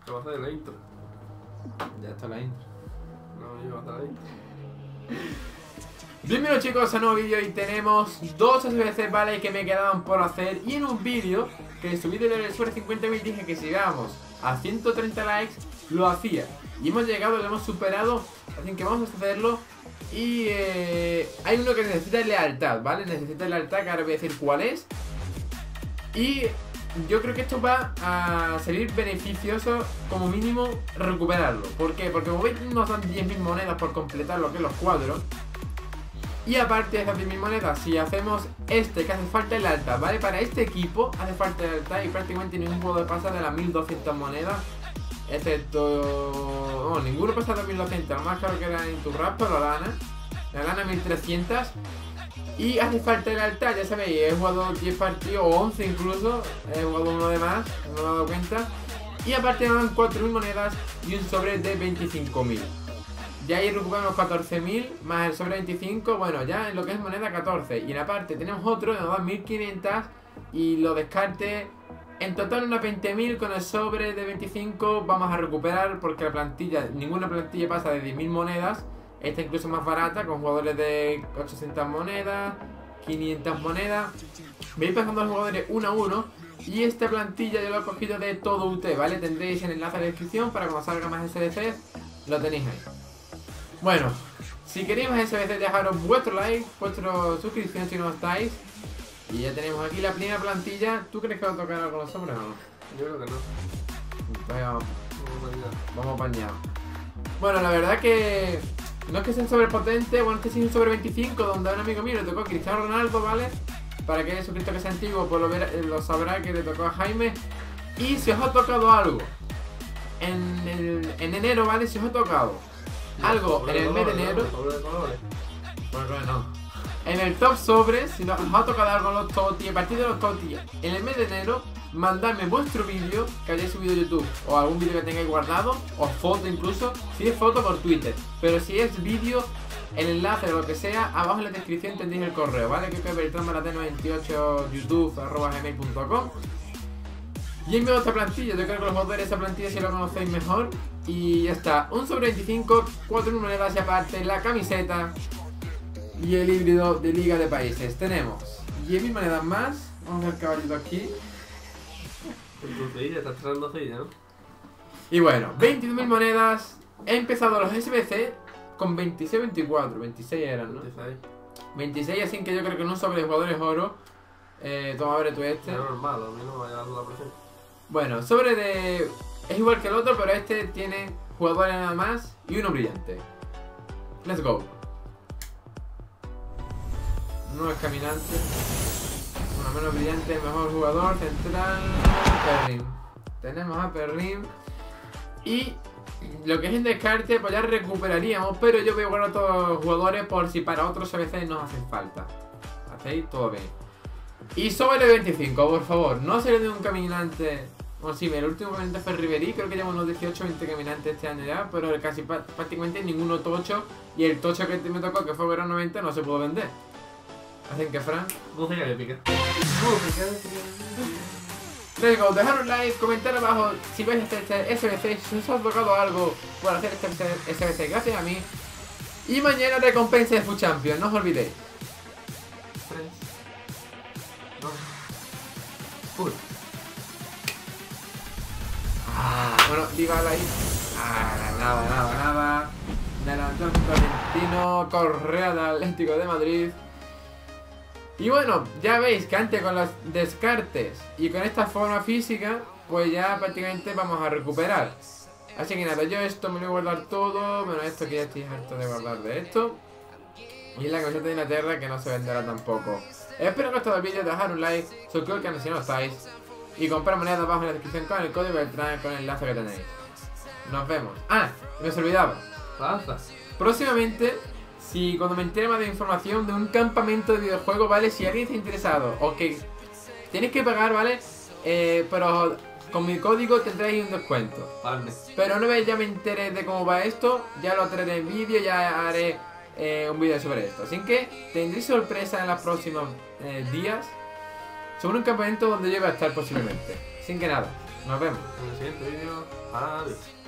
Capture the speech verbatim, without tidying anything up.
¿Qué va a hacer la intro? Ya está la intro. No, yo va a hacer la intro. Bienvenidos chicos a un nuevo vídeo y tenemos dos S B C, vale, que me quedaban por hacer. Y en un vídeo que subí de sobre cincuenta mil dije que si llegamos a ciento treinta likes lo hacía. Y hemos llegado, lo hemos superado, así que vamos a hacerlo. Y eh, hay uno que necesita lealtad, ¿vale? Necesita lealtad, que ahora voy a decir cuál es. Y yo creo que esto va a salir beneficioso, como mínimo, recuperarlo. ¿Por qué? Porque como veis nos dan diez mil monedas por completar lo que es los cuadros. Y aparte de esas diez mil monedas, si hacemos este que hace falta lealtad, ¿vale? Para este equipo hace falta lealtad y prácticamente ningún jugador pasa de las mil doscientas monedas. Excepto... No, ninguno pasa de mil doscientas, lo más caro que era en tu rap, pero la lana. La lana mil trescientas. Y hace falta lealtad, ya sabéis, he jugado diez partidos, o once incluso. He jugado uno de más, no me he dado cuenta. Y aparte me dan cuatro mil monedas y un sobre de veinticinco mil. Ya ahí recuperamos catorce mil, más el sobre veinticinco, bueno, ya en lo que es moneda catorce. Y en la parte tenemos otro que nos da mil quinientas y lo descarte. En total unas veinte mil con el sobre de veinticinco vamos a recuperar porque la plantilla, ninguna plantilla pasa de diez mil monedas. Esta incluso más barata, con jugadores de ochocientas monedas, quinientas monedas. Veis pasando los jugadores uno a uno. Y esta plantilla yo lo he cogido de todo U T, ¿vale? Tendréis el enlace en la descripción para cuando salga más S B C, lo tenéis ahí. Bueno, si queréis más S B C, dejaros vuestro like, vuestra suscripción si no estáis. Y ya tenemos aquí la primera plantilla. ¿Tú crees que va a tocar algo con los sobres o no? Yo creo que no. Pues vamos, Vamos a ir. vamos apañados. Bueno, la verdad que no es que sea sobre potente, bueno, es que sí un sobre veinticinco, donde a un amigo mío le tocó a Cristiano Ronaldo, ¿vale? Para que haya suscrito que sea antiguo, pues lo, verá, lo sabrá que le tocó a Jaime. Y si os ha tocado algo en, el, en enero, ¿vale? Si os ha tocado algo en el mes de enero, Sobre de colores. bueno, no. En el top sobre, si os ha tocado algo en los totis, a partir de los totis, en el mes de enero, mandadme vuestro vídeo que hayáis subido a YouTube o algún vídeo que tengáis guardado, o foto incluso, si es foto por Twitter, pero si es vídeo, el enlace o lo que sea, abajo en la descripción tendréis el correo, ¿vale? Que es beltrán marateno veintiocho youtube arroba gmail punto com. Y envío otra plantilla, yo creo que los jugadores de esa plantilla si lo conocéis mejor. Y ya está, un sobre veinticinco, cuatro monedas y aparte la camiseta y el híbrido de Liga de Países. Tenemos diez mil monedas más, vamos a ver el caballito aquí. Entonces ya estás tratando de ¿no? Y bueno, veintidós mil monedas. He empezado los S B C con veintiséis, veinticuatro, veintiséis eran, ¿no? veintiséis. veintiséis, así que yo creo que en un sobre de jugadores oro. Eh, toma, abre tú este. Es normal, a mí no me vaya dando la presión. Bueno, sobre de... es igual que el otro, pero este tiene jugadores nada más y uno brillante. Let's go. No es caminante. Uno menos brillante, mejor jugador, central, Perrin. Tenemos a Perrin. Y lo que es en descarte, pues ya recuperaríamos, pero yo voy a guardar a todos los jugadores por si para otros S B C nos hacen falta. Hasta ahí todo bien. Y sobre veinticinco, por favor, no se le dé un caminante. Bueno, sí, el último caminante fue Ribery, creo que llevamos unos dieciocho o veinte caminantes este año ya, pero casi prácticamente ninguno tocho. Y el tocho que me tocó, que fue verano noventa, no se pudo vender. Hacen que Fran. Música épica. Música épica. Let's go, dejar un like, comentar abajo si vais a hacer este S B C, si os ha tocado algo por hacer este S B C, gracias a mí. Y mañana recompensa de Food Champion, no os olvidéis. tres, dos, uno. Ah, bueno, diga ahí. Ah, nada, nada, nada. Delantero Florentino, Correa del Atlético de Madrid. Y bueno, ya veis que antes con los descartes y con esta forma física, pues ya prácticamente vamos a recuperar. Así que nada, yo esto me lo voy a guardar todo. Bueno, esto que ya estoy harto de guardar de esto. Y la camiseta de Inglaterra que no se venderá tampoco. Espero que os haya gustado el vídeo, dejar un like, suscribiros al canal si no estáis. Y comprar monedas abajo en la descripción con el código Beltrán, con el enlace que tenéis. Nos vemos. Ah, me se olvidaba. Basta. Próximamente, si cuando me entere más de información de un campamento de videojuegos, ¿vale? Si alguien está interesado o que tenéis que pagar, ¿vale? Eh, pero con mi código tendréis un descuento. Vale. Pero una vez ya me entere de cómo va esto, ya lo traeré en vídeo, ya haré eh, un vídeo sobre esto. Así que tendréis sorpresa en los próximos eh, días sobre un campamento donde yo voy a estar posiblemente. Sin que nada, Nos vemos. En el siguiente vídeo. Adiós.